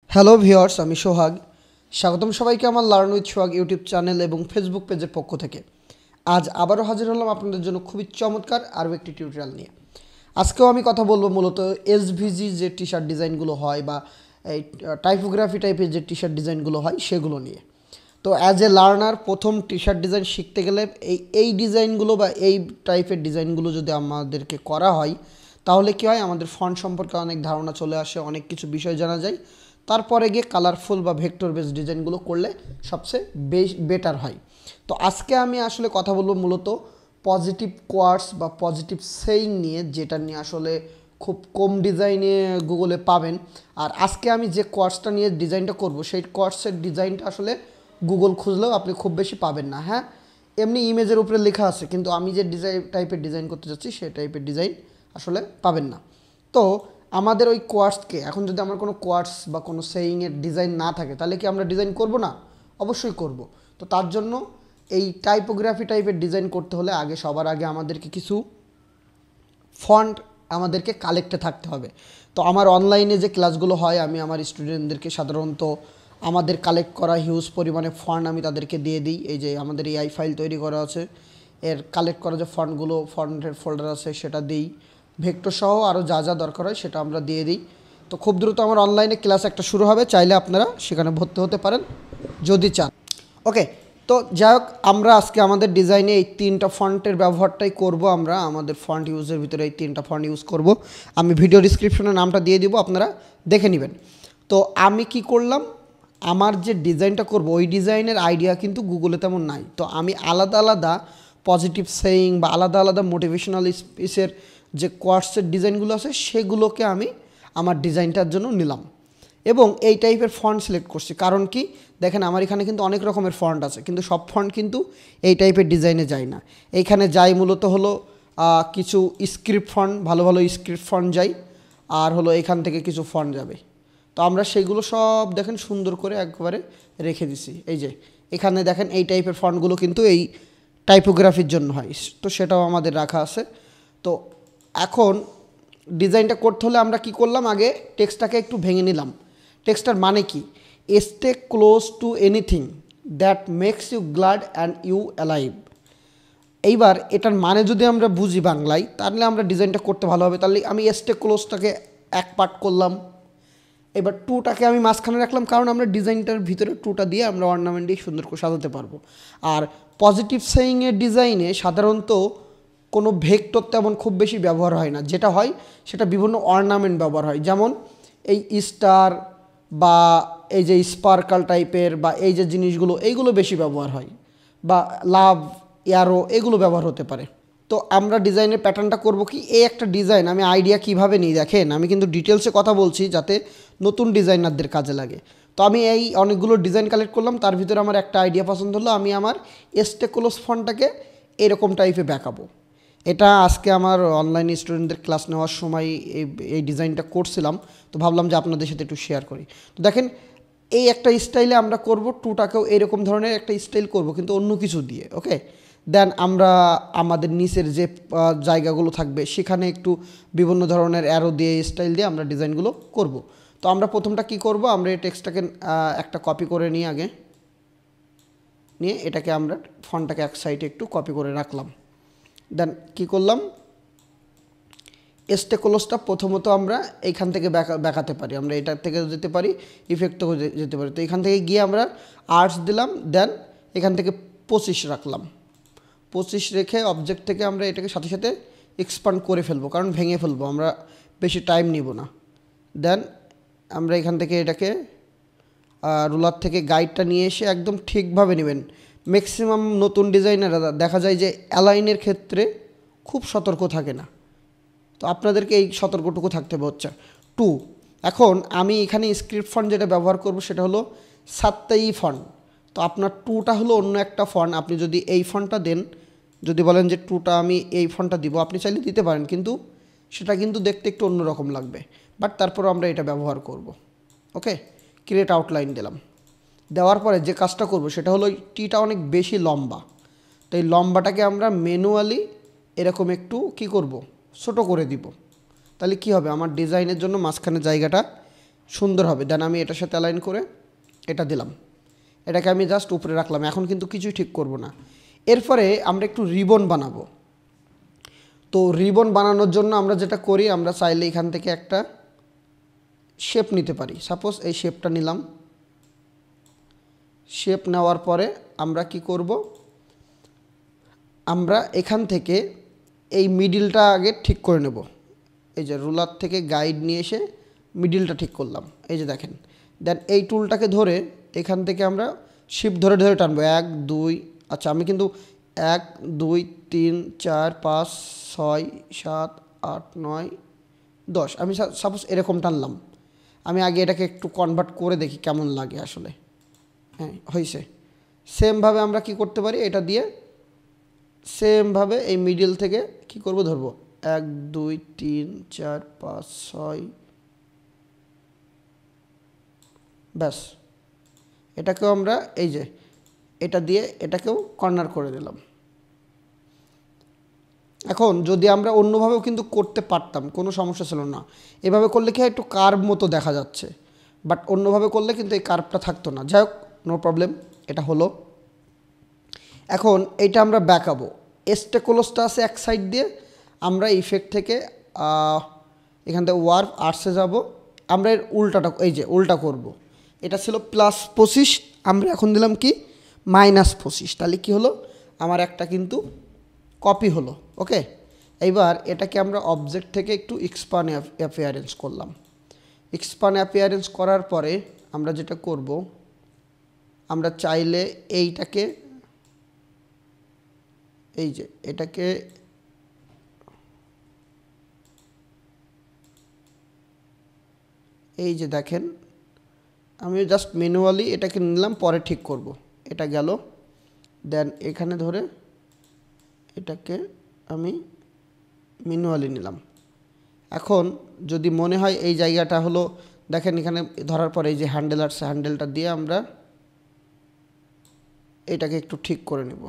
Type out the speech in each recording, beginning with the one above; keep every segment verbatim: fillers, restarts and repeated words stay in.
Hello viewers, আমি সোহাগ। স্বাগতম সবাইকে আমার learn with Sohag YouTube channel এবং ফেসবুক পেজের পক্ষ থেকে। আজ আবারও হাজির হলাম আপনাদের জন্য খুবই চমৎকার আরও একটি টিউটোরিয়াল নিয়ে। আজকেও আমি কথা বলবো মূলত এসভিজি যে টি শার্ট ডিজাইনগুলো হয় বা এই টাইপোগ্রাফি টাইপের যে টি শার্ট ডিজাইনগুলো হয় সেগুলো নিয়ে। তো অ্যাজ এ লার্নার প্রথম টি শার্ট ডিজাইন শিখতে গেলে এই এই ডিজাইনগুলো বা এই টাইপের ডিজাইনগুলো যদি আমাদেরকে করা হয় তাহলে কী হয়, আমাদের ফন্ট সম্পর্কে অনেক ধারণা চলে আসে, অনেক কিছু বিষয় জানা যায়। তারপরে গিয়ে কালারফুল বা ভেক্টর বেস ডিজাইনগুলো করলে সবচেয়ে বেশ বেটার হয়। তো আজকে আমি আসলে কথা বলবো মূলত পজিটিভ কোয়ার্টস বা পজিটিভ সেইং নিয়ে, যেটা নিয়ে আসলে খুব কম ডিজাইনে গুগলে পাবেন। আর আজকে আমি যে কোয়ার্টসটা নিয়ে ডিজাইনটা করব সেই কোয়ার্টসের ডিজাইনটা আসলে গুগল খুঁজলেও আপনি খুব বেশি পাবেন না। হ্যাঁ, এমনি ইমেজের উপরে লেখা আছে, কিন্তু আমি যে ডিজাইন টাইপের ডিজাইন করতে যাচ্ছি সেই টাইপের ডিজাইন আসলে পাবেন না। তো আমাদের ওই কোয়ার্টসকে এখন যদি আমার কোনো কোয়ার্টস বা কোনো সেইংয়ের ডিজাইন না থাকে তাহলে কি আমরা ডিজাইন করব না? অবশ্যই করব। তো তার জন্য এই টাইপোগ্রাফি টাইপের ডিজাইন করতে হলে আগে সবার আগে আমাদেরকে কিছু ফন্ট আমাদেরকে কালেক্টে থাকতে হবে। তো আমার অনলাইনে যে ক্লাসগুলো হয় আমি আমার স্টুডেন্টদেরকে সাধারণত আমাদের কালেক্ট করা হিউজ পরিমাণে ফন্ট আমি তাদেরকে দিয়ে দিই। এই যে আমাদের এআই ফাইল তৈরি করা আছে, এর কালেক্ট করা যে ফন্টগুলো ফন্টের ফোল্ডার আছে সেটা দিই, ভেক্টর সহ আরও যা যা দরকার হয় সেটা আমরা দিয়ে দিই। তো খুব দ্রুত আমার অনলাইনে ক্লাস একটা শুরু হবে, চাইলে আপনারা সেখানে ভর্তি হতে পারেন যদি চান। ওকে, তো যাই হোক, আমরা আজকে আমাদের ডিজাইনে এই তিনটা ফন্টের ব্যবহারটাই করব। আমরা আমাদের ফন্ট ইউজের ভিতরে এই তিনটা ফন্ট ইউজ করব। আমি ভিডিও ডিসক্রিপশনে নামটা দিয়ে দিব, আপনারা দেখে নেবেন। তো আমি কি করলাম, আমার যে ডিজাইনটা করব ওই ডিজাইনের আইডিয়া কিন্তু গুগলে তেমন নাই। তো আমি আলাদা আলাদা পজিটিভ সেইং বা আলাদা আলাদা মোটিভেশনাল স্পিচের যে কোয়ার্টসের ডিজাইনগুলো আছে সেগুলোকে আমি আমার ডিজাইনটার জন্য নিলাম এবং এই টাইপের ফন্ট সিলেক্ট করছি। কারণ কি, দেখেন আমার এখানে কিন্তু অনেক রকমের ফন্ট আছে, কিন্তু সব ফন্ট কিন্তু এই টাইপের ডিজাইনে যায় না। এইখানে যাই মূলত হলো কিছু স্ক্রিপ্ট ফন্ট, ভালো ভালো স্ক্রিপ্ট ফন্ট যাই, আর হলো এখান থেকে কিছু ফন্ট যাবে। তো আমরা সেগুলো সব দেখেন সুন্দর করে একবারে রেখে দিছি। এই যে এখানে দেখেন এই টাইপের ফন্টগুলো কিন্তু এই টাইপোগ্রাফির জন্য হয়, তো সেটাও আমাদের রাখা আছে। তো এখন ডিজাইনটা করতে হলে আমরা কি করলাম, আগে টেক্সটটাকে একটু ভেঙে নিলাম। টেক্সটার মানে কি, stay close to anything that makes you glad and you alive. এইবার এটার মানে যদি আমরা বুঝি বাংলায়, তাহলে আমরা ডিজাইনটা করতে ভালো হবে। তাহলে আমি স্টে ক্লোজটাকে এক পার্ট করলাম, এবার টুটাকে আমি মাঝখানে রাখলাম, কারণ আমরা ডিজাইনটার ভিতরে টুটা দিয়ে আমরা অর্নামেন্ট দিয়ে সুন্দর করে সাজাতে পারবো। আর পজিটিভ সেইংয়ের ডিজাইনে সাধারণত কোনো ভেক্টর তেমন খুব বেশি ব্যবহার হয় না, যেটা হয় সেটা বিভিন্ন অর্নামেন্ট ব্যবহার হয়। যেমন এই স্টার বা এই যে স্পার্কাল টাইপের বা এই যে জিনিসগুলো, এইগুলো বেশি ব্যবহার হয়, বা লাভ অ্যারো এগুলো ব্যবহার হতে পারে। তো আমরা ডিজাইনের প্যাটার্নটা করব কি, এই একটা ডিজাইন আমি আইডিয়া কিভাবে নিই দেখেন, আমি কিন্তু ডিটেলসে কথা বলছি যাতে নতুন ডিজাইনারদের কাজে লাগে। তো আমি এই অনেকগুলো ডিজাইন কালেক্ট করলাম, তার ভিতরে আমার একটা আইডিয়া পছন্দ হলো, আমি আমার স্টেকোলোস ফন্টটাকে এরকম টাইপে ব্যাকাবো। এটা আজকে আমার অনলাইন স্টুডেন্টদের ক্লাস নেওয়ার সময় এই এই ডিজাইনটা করছিলাম, তো ভাবলাম যে আপনাদের সাথে একটু শেয়ার করি। তো দেখেন এই একটা স্টাইলে আমরা করব, টুটাকেও এরকম ধরনের একটা স্টাইল করব কিন্তু অন্য কিছু দিয়ে। ওকে, দেন আমরা আমাদের নিচের যে জায়গাগুলো থাকবে সেখানে একটু বিভিন্ন ধরনের অ্যারো দিয়ে স্টাইল দিয়ে আমরা ডিজাইনগুলো করব। তো আমরা প্রথমটা কি করব, আমরা এই টেক্সটটাকে একটা কপি করে নিই, আগে নিয়ে এটাকে আমরা ফন্টটাকে এক সাইডে একটু কপি করে রাখলাম। দেন কি করলাম, স্টেকোলোসটা প্রথমত আমরা এইখান থেকে ব্যাকাতে পারি, আমরা এটার থেকে যেতে পারি, ইফেক্টও যেতে পারি। তো এখান থেকে গিয়ে আমরা আর্টস দিলাম, দেন এখান থেকে পঁচিশ রাখলাম। পঁচিশ রেখে অবজেক্ট থেকে আমরা এটাকে সাথে সাথে এক্সপান্ড করে ফেলবো, কারণ ভেঙে ফেলবো, আমরা বেশি টাইম নিব না। দেন আমরা এখান থেকে এটাকে রুলার থেকে গাইডটা নিয়ে এসে একদম ঠিকভাবে নেবেন। ম্যাক্সিমাম নতুন ডিজাইনাররা দেখা যায় যে অ্যালাইনের ক্ষেত্রে খুব সতর্ক থাকে না, তো আপনাদেরকে এই সতর্কটুকু থাকতে হবে। হচ্ছে টু, এখন আমি এখানে স্ক্রিপ্ট ফন্ট যেটা ব্যবহার করব সেটা হলো সাত্তাই ফন্ট। তো আপনার টুটা হলো অন্য একটা ফন্ট, আপনি যদি এই ফন্টটা দেন, যদি বলেন যে টুটা আমি এই ফন্টটা দিব, আপনি চাইলে দিতে পারেন, কিন্তু সেটা কিন্তু দেখতে একটু অন্যরকম লাগবে, বাট তারপর আমরা এটা ব্যবহার করব। ওকে, ক্রিয়েট আউটলাইন দিলাম, দেওয়ার পরে যে কাজটা করব সেটা হলো টিটা অনেক বেশি লম্বা, তো এই লম্বাটাকে আমরা ম্যানুয়ালি এরকম একটু কি করব, ছোটো করে দিব। তাহলে কি হবে, আমার ডিজাইনের জন্য মাঝখানে জায়গাটা সুন্দর হবে। দেন আমি এটার সাথে অ্যালাইন করে এটা দিলাম, এটাকে আমি জাস্ট উপরে রাখলাম। এখন কিন্তু কিছুই ঠিক করব না। এরপরে আমরা একটু রিবন বানাবো। তো রিবন বানানোর জন্য আমরা যেটা করি, আমরা চাইলে এখান থেকে একটা শেপ নিতে পারি। সাপোজ এই শেপটা নিলাম। শেপ নেওয়ার পরে আমরা কি করব, আমরা এখান থেকে এই মিডিলটা আগে ঠিক করে নেব। এই যে রুলার থেকে গাইড নিয়ে এসে মিডিলটা ঠিক করলাম, এই যে দেখেন। দেন এই টুলটাকে ধরে এখান থেকে আমরা শিফট ধরে ধরে টানবো, এক দুই, আচ্ছা আমি কিন্তু এক দুই তিন চার পাঁচ ছয় সাত আট নয় দশ, আমি সাপোজ এরকম টানলাম। আমি আগে এটাকে একটু কনভার্ট করে দেখি কেমন লাগে আসলে। হ্যাঁ হয়েছে। সেমভাবে আমরা কি করতে পারি, এটা দিয়ে সেমভাবে এই মিডিল থেকে কি করব, ধরবো এক দুই তিন চার পাঁচ ছয়, ব্যাস। এটাকেও আমরা এই যে এটা দিয়ে এটাকেও কর্নার করে দিলাম। এখন যদি আমরা অন্যভাবেও কিন্তু করতে পারতাম, কোনো সমস্যা ছিল না। এভাবে করলে কি একটু কার্ভ মতো দেখা যাচ্ছে, বাট অন্যভাবে করলে কিন্তু এই কার্ভটা থাকতো না। যাই হোক, নো প্রবলেম, এটা হলো। এখন এইটা আমরা ব্যাকাবো। এস্টেকোলোসটা আছে এক সাইড দিয়ে, আমরা ইফেক্ট থেকে এখান থেকে ওয়ার্প আর্টসে যাব, আমরা এর উল্টাটা এই যে উল্টা করব। এটা ছিল প্লাস পঁচিশ, আমরা এখন দিলাম কি মাইনাস পঁচিশ। তাহলে কী হলো, আমার একটা কিন্তু কপি হলো। ওকে, এইবার এটাকে আমরা অবজেক্ট থেকে একটু এক্সপান্ড অ্যাপিয়ারেন্স করলাম। এক্সপান্ড অ্যাপিয়ারেন্স করার পরে আমরা যেটা করব, আমরা চাইলে এইটাকে এই যে এটাকে এই যে দেখেন, আমি জাস্ট ম্যানুয়ালি এটাকে নিলাম, পরে ঠিক করব। এটা গেল। দেন এখানে ধরে এটাকে আমি ম্যানুয়ালি নিলাম। এখন যদি মনে হয় এই জায়গাটা হলো, দেখেন এখানে ধরার পরে এই যে হ্যান্ডেল আছে, হ্যান্ডেলটা দিয়ে আমরা এটাকে একটু ঠিক করে নেব।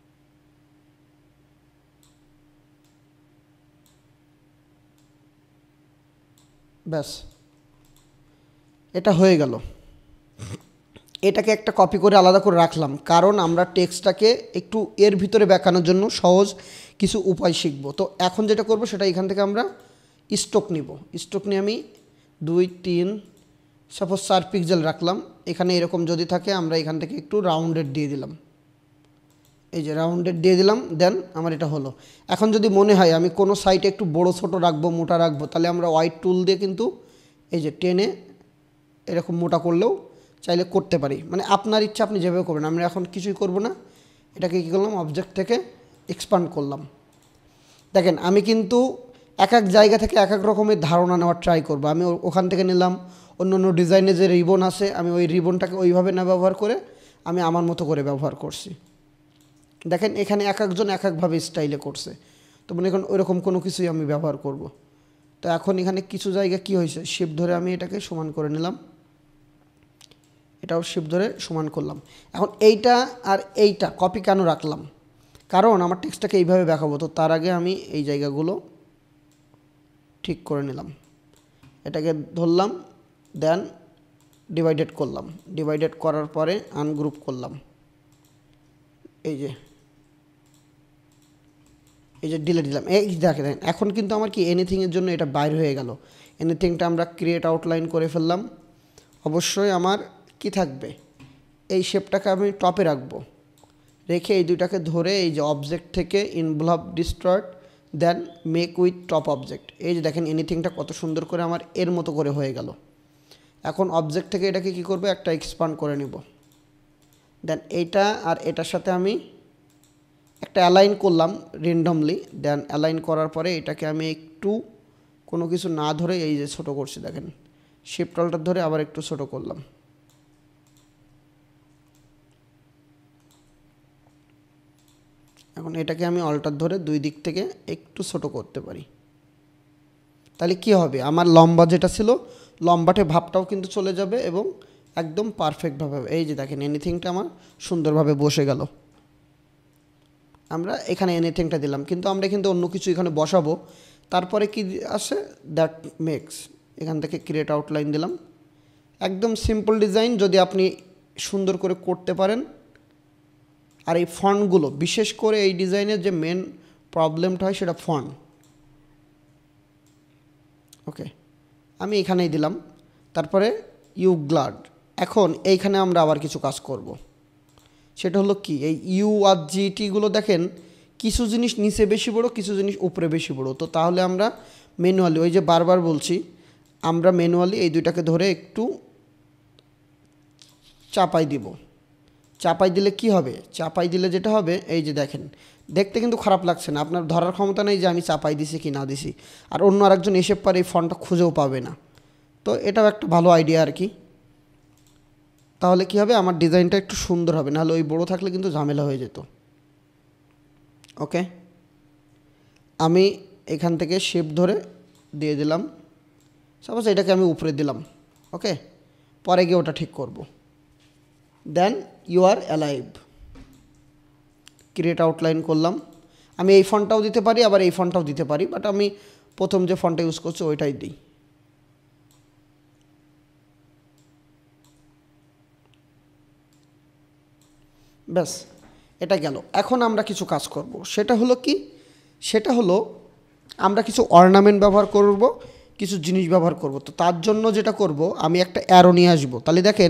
ব্যাস, এটা হয়ে গেল। এটাকে একটা কপি করে আলাদা করে রাখলাম, কারণ আমরা টেক্সটটাকে একটু এর ভিতরে বেঁকানোর জন্য সহজ কিছু উপায় শিখব। তো এখন যেটা করব সেটা এখান থেকে আমরা স্ট্রোক নিব। স্ট্রোক নিয়ে আমি দুই তিন সাপোজ চার পিক্সেল রাখলাম। এখানে এরকম যদি থাকে আমরা এখান থেকে একটু রাউন্ডেড দিয়ে দিলাম, এই যে রাউন্ডেড দিয়ে দিলাম। দেন আমার এটা হলো। এখন যদি মনে হয় আমি কোনো সাইটে একটু বড় ছোট রাখবো, মোটা রাখবো, তাহলে আমরা হোয়াইট টুল দিয়ে কিন্তু এই যে টেনে এরকম মোটা করলেও চাইলে করতে পারি। মানে আপনার ইচ্ছা, আপনি যেভাবে করবেন। আমরা এখন কিছুই করব না, এটাকে কী করলাম, অবজেক্ট থেকে এক্সপান্ড করলাম। দেখেন আমি কিন্তু এক এক জায়গা থেকে এক এক রকমের ধারণা নেওয়ার ট্রাই করব। আমি ওখান থেকে নিলাম, অন্য অন্য ডিজাইনে যে রিবন আছে আমি ওই রিবনটাকে ওইভাবে না ব্যবহার করে আমি আমার মতো করে ব্যবহার করছি। দেখেন এখানে এক একজন এক একভাবে স্টাইলে করছে, তো মনে এখন ওইরকম কোনো কিছুই আমি ব্যবহার করব। তো এখন এখানে কিছু জায়গা কি হয়েছে, শিপ ধরে আমি এটাকে সমান করে নিলাম, এটাও শিপ ধরে সমান করলাম। এখন এইটা আর এইটা কপি কেন রাখলাম, কারণ আমার টেক্সটটাকে এইভাবে দেখাবো। তো তার আগে আমি এই জায়গাগুলো ঠিক করে নিলাম, এটাকে ধরলাম, দেন ডিভাইডেড করলাম। ডিভাইডেড করার পরে আনগ্রুপ করলাম, এই যে এই যে ডিলিট দিলাম। এই দেখেন এখন কিন্তু আমার কি এনিথিংয়ের জন্য এটা বাইর হয়ে গেল। এনিথিংটা আমরা ক্রিয়েট আউটলাইন করে ফেললাম। অবশ্যই আমার কি থাকবে, এই শেপটাকে আমি টপে রাখবো, রেখে এই দুইটাকে ধরে এই যে অবজেক্ট থেকে involve destroyed, then make with top object. এই যে দেখেন এনিথিংটা কত সুন্দর করে আমার এর মতো করে হয়ে গেল। এখন অবজেক্ট থেকে এটাকে কি করব, একটা এক্সপান্ড করে নিব। দেন এইটা আর এটার সাথে আমি একটা অ্যালাইন করলাম র্যান্ডমলি। দেন অ্যালাইন করার পরে এটাকে আমি একটু কোনো কিছু না ধরে এই যে ছোটো করছি, দেখেন শিফট অল্টার ধরে আবার একটু ছোটো করলাম। এখন এটাকে আমি অল্টার ধরে দুই দিক থেকে একটু ছোটো করতে পারি। তাহলে কি হবে, আমার লম্বা যেটা ছিল লম্বাটে ভাবটাও কিন্তু চলে যাবে এবং একদম পারফেক্টভাবে। এই যে দেখেন এনিথিংটা আমার সুন্দরভাবে বসে গেল। আমরা এখানে এনিথিংটা দিলাম, কিন্তু আমরা কিন্তু অন্য কিছু এখানে বসাবো। তারপরে কি আসে, দ্যাট মেক্স, এখান থেকে ক্রিয়েট আউটলাইন দিলাম, একদম সিম্পল ডিজাইন যদি আপনি সুন্দর করে করতে পারেন। আর এই ফন্টগুলো, বিশেষ করে এই ডিজাইনের যে মেন প্রবলেমটা হয় সেটা ফন্ট। ওকে, আমি এখানেই দিলাম। তারপরে ইউ গ্লাড। এখন এইখানে আমরা আবার কিছু কাজ করব। সেটা হলো কি, এই ইউ আর জিটিগুলো দেখেন কিছু জিনিস নিচে বেশি বড়, কিছু জিনিস উপরে বেশি বড়। তো তাহলে আমরা ম্যানুয়ালি, ওই যে বারবার বলছি, আমরা ম্যানুয়ালি এই দুইটাকে ধরে একটু চাপাই দিব। চাপাই দিলে কি হবে, চাপাই দিলে যেটা হবে, এই যে দেখেন, দেখতে কিন্তু খারাপ লাগছে না, আপনার ধরার ক্ষমতা নেই যে আমি চাপাই দিছি কি না দিছি, আর অন্য আরেকজন এসে পারে এই ফন্টটা খুঁজেও পাবে না। তো এটাও একটা ভালো আইডিয়া আর কি। তাহলে কি হবে, আমার ডিজাইনটা একটু সুন্দর হবে, নাহলে ওই বড় থাকলে কিন্তু ঝামেলা হয়ে যেত। ওকে, আমি এখান থেকে শেপ ধরে দিয়ে দিলাম। সাপোজ এটাকে আমি উপরে দিলাম। ওকে, পরে গিয়ে ওটা ঠিক করব। Then you are alive, create outline করলাম। আমি এই ফন্টটাও দিতে পারি, আবার এই ফন্টটাও দিতে পারি, বাট আমি প্রথম যে ফন্টটা ইউজ করছি ওইটাই দিই। ব্যাস, এটা গেল। এখন আমরা কিছু কাজ করব। সেটা হলো কি, সেটা হলো আমরা কিছু অর্নামেন্ট ব্যবহার করব, কিছু জিনিস ব্যবহার করব। তো তার জন্য যেটা করব, আমি একটা অ্যারো নিয়ে আসবো। তাহলে দেখেন,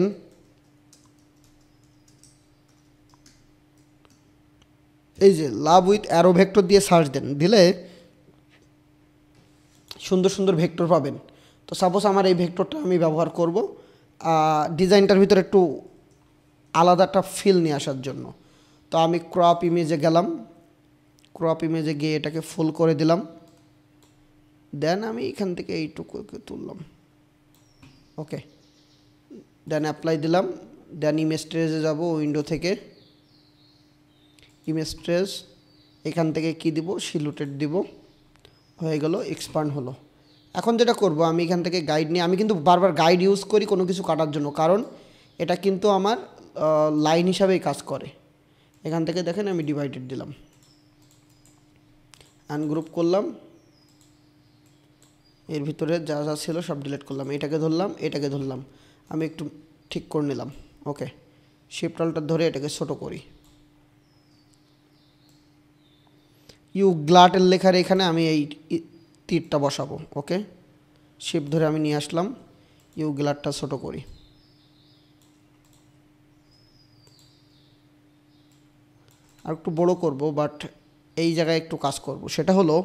এই যে লাভ উইথ অ্যারো ভেক্টর দিয়ে সার্চ দেন, দিলে সুন্দর সুন্দর ভেক্টর পাবেন। তো সাপোজ আমার এই ভেক্টরটা আমি ব্যবহার করব ডিজাইনটার ভিতরে একটু আলাদা একটা ফিল নিয়ে আসার জন্য। তো আমি ক্রপ ইমেজে গেলাম, ক্রপ ইমেজে গিয়ে এটাকে ফুল করে দিলাম। দেন আমি এখান থেকে এইটুকুকে তুললাম। ওকে, দেন অ্যাপ্লাই দিলাম। দেন ইমেজ ট্রেসে যাব, উইন্ডো থেকে ইমেজ ট্রেস, এখান থেকে কি দিব, সিলুটেড দিব। হয়ে গেল, এক্সপান্ড হলো। এখন যেটা করব, আমি এখান থেকে গাইড নিয়ে, আমি কিন্তু বারবার গাইড ইউজ করি কোনো কিছু কাটার জন্য, কারণ এটা কিন্তু আমার লাইন হিসাবেই কাজ করে। এখান থেকে দেখেন আমি ডিভাইডেড দিলাম, আনগ্রুপ করলাম, এর ভিতরে যা যা ছিল সব ডিলিট করলাম। এটাকে ধরলাম, এটাকে ধরলাম, আমি একটু ঠিক করে নিলাম। ওকে, শিফট অল্টার ধরে এটাকে ছোট করি। ইউ গ্লাটের লেখার এখানে আমি এই তীরটা বসাবো। ওকে, শিফট ধরে আমি নিয়ে আসলাম, ইউ গ্লাটটা ছোট করি। আর একটু বড় করব, বাট এই জায়গায় একটু কাজ করব। সেটা হলো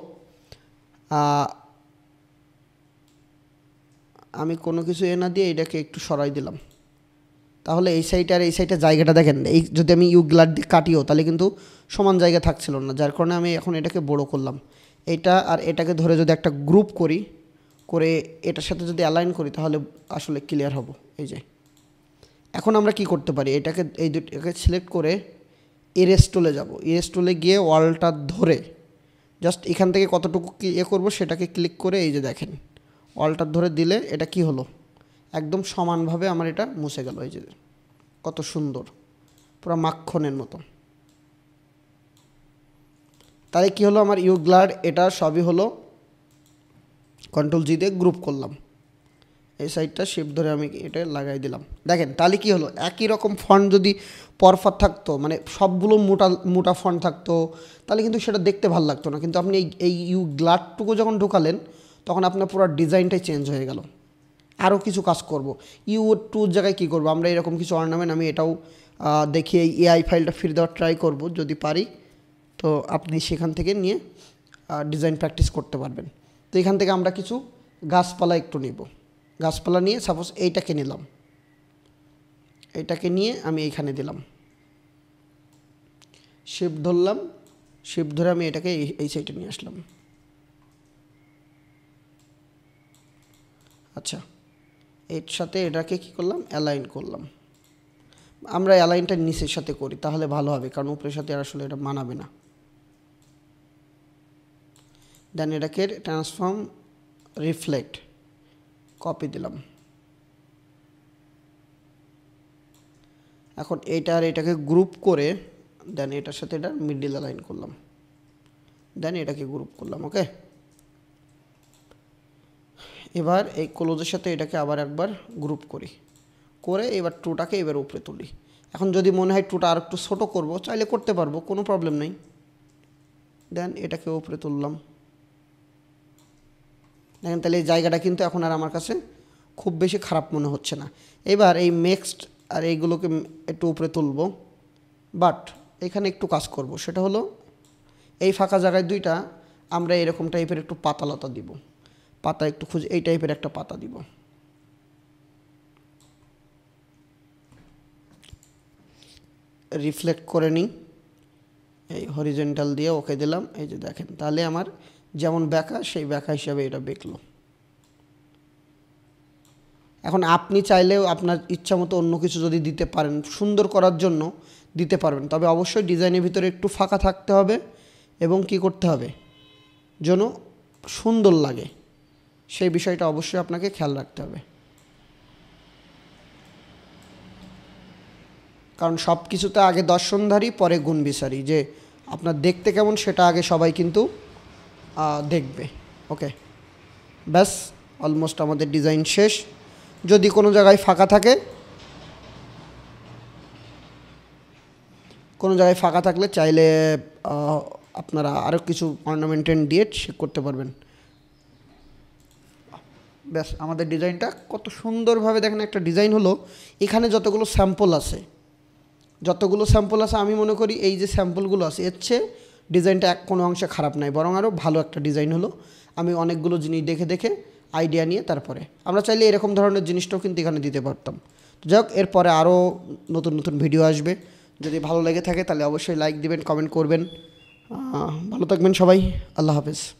আমি কোনো কিছু এ না দিয়ে এটাকে একটু সরাই দিলাম। তাহলে এই সাইডে আর এই সাইডে জায়গাটা দেখেন, এই যদি আমি ইউ গ্লাট দিয়ে কাটিও তাহলে কিন্তু সমান জায়গা থাকছিল না, যার কারণে আমি এখন এটাকে বড় করলাম। এইটা আর এটাকে ধরে যদি একটা গ্রুপ করি, করে এটার সাথে যদি অ্যালাইন করি, তাহলে আসলে ক্লিয়ার হব। এই যে এখন আমরা কি করতে পারি, এটাকে এই দুটাকে সিলেক্ট করে ইরেজ টুলে যাব। ইরেজ টুলে গিয়ে ওয়ালটা ধরে জাস্ট এখান থেকে কতটুকু ইয়ে করবো সেটাকে ক্লিক করে, এই যে দেখেন ওয়ালটা ধরে দিলে এটা কি হলো, একদম সমানভাবে আমার এটা মুছে গেল। এই যে কত সুন্দর, পুরো মাখনের মতো। তাহলে কি হলো, আমার ইউ গ্লাড এটা সবই হলো, কন্ট্রোল জি দিয়ে গ্রুপ করলাম, এই সাইডটা শিফট ধরে আমি এটা লাগাই দিলাম। দেখেন তাহলে কি হলো, একই রকম ফন্ট যদি পরপর থাকতো, মানে সবগুলো মোটা মোটা ফন্ট থাকতো, তাহলে কিন্তু সেটা দেখতে ভালো লাগতো না। কিন্তু আপনি এই ইউ গ্লাডটুকু যখন ঢোকালেন, তখন আপনার পুরো ডিজাইনটাই চেঞ্জ হয়ে গেল। আরও কিছু কাজ করব, ইউ টুর জায়গায় কী করবো, আমরা এরকম কিছু অর্নামেন্ট, আমি এটাও দেখি এই এআই ফাইলটা ফিরে দেওয়ার ট্রাই করব, যদি পারি তো আপনি সেখান থেকে নিয়ে ডিজাইন প্র্যাকটিস করতে পারবেন। তো এখান থেকে আমরা কিছু গাছপালা একটু নেব, গাছপালা নিয়ে সাপোজ এইটাকে নিলাম, এইটাকে নিয়ে আমি এইখানে দিলাম, শিফট ধরলাম, শিফট ধরে আমি এটাকে এই সাইডে নিয়ে আসলাম। আচ্ছা, এর সাথে এটাকে কি করলাম, অ্যালাইন করলাম। আমরা অ্যালাইনটা নিচের সাথে করি, তাহলে ভালো হবে, কারণ উপরের সাথে আসলে এটা মানাবে না। দেন এটাকে ট্রান্সফর্ম রিফ্লেক্ট কপি দিলাম। এখন এইটা আর এটাকে গ্রুপ করে দেন এটার সাথে এটা মিডল অ্যালাইন করলাম, দেন এটাকে গ্রুপ করলাম। ওকে, এবার এই ক্লোজের সাথে এটাকে আবার একবার গ্রুপ করি। করে এবার টুটাকে এবার উপরে তুলি। এখন যদি মনে হয় টুটা আর একটু ছোটো করবো চাইলে করতে পারবো, কোনো প্রবলেম নেই। দেন এটাকে উপরে তুললাম, দেখেন তাহলে এই জায়গাটা কিন্তু এখন আর আমার কাছে খুব বেশি খারাপ মনে হচ্ছে না। এবার এই নেক্সট আর এইগুলোকে একটু উপরে তুলবো, বাট এখানে একটু কাজ করব, সেটা হলো এই ফাঁকা জায়গায় দুইটা আমরা এরকম টাইপের একটু পাতালতা দিব, পাতা একটু খুঁজে এই টাইপের একটা পাতা দিব। রিফ্লেক্ট করে নিই, এই হরিজেন্টাল দিয়ে ওকে দিলাম। এই যে দেখেন তাহলে আমার যেমন ব্যাকা সেই ব্যাকা হিসাবে এটা বেঁকলো। এখন আপনি চাইলেও আপনার ইচ্ছা মতো অন্য কিছু যদি দিতে পারেন, সুন্দর করার জন্য দিতে পারবেন, তবে অবশ্যই ডিজাইনের ভিতরে একটু ফাঁকা থাকতে হবে এবং কি করতে হবে যেন সুন্দর লাগে, সেই বিষয়টা অবশ্যই আপনাকে খেয়াল রাখতে হবে। কারণ সব কিছুতে আগে দর্শনধারী পরে গুণ বিচারি, যে আপনার দেখতে কেমন সেটা আগে সবাই কিন্তু দেখবে। ওকে, ব্যাস অলমোস্ট আমাদের ডিজাইন শেষ। যদি কোনো জায়গায় ফাঁকা থাকে, কোনো জায়গায় ফাঁকা থাকলে চাইলে আপনারা আরও কিছু অর্নামেন্টেন্ট দিয়ে শেক করতে পারবেন। ব্যাস আমাদের ডিজাইনটা কত সুন্দরভাবে দেখেন একটা ডিজাইন হলো। এখানে যতগুলো স্যাম্পল আছে যতগুলো স্যাম্পল আছে আমি মনে করি এই যে স্যাম্পলগুলো আছে এর চেয়ে ডিজাইনটা এক কোনো অংশে খারাপ নাই, বরং আরও ভালো একটা ডিজাইন হলো। আমি অনেকগুলো জিনিস দেখে দেখে আইডিয়া নিয়ে তারপরে আমরা চাইলে এরকম ধরনের জিনিসটাও কিন্তু এখানে দিতে পারতাম। যাই হোক, এরপরে আরও নতুন নতুন ভিডিও আসবে। যদি ভালো লেগে থাকে তাহলে অবশ্যই লাইক দিবেন, কমেন্ট করবেন। ভালো থাকবেন সবাই, আল্লাহ হাফেজ।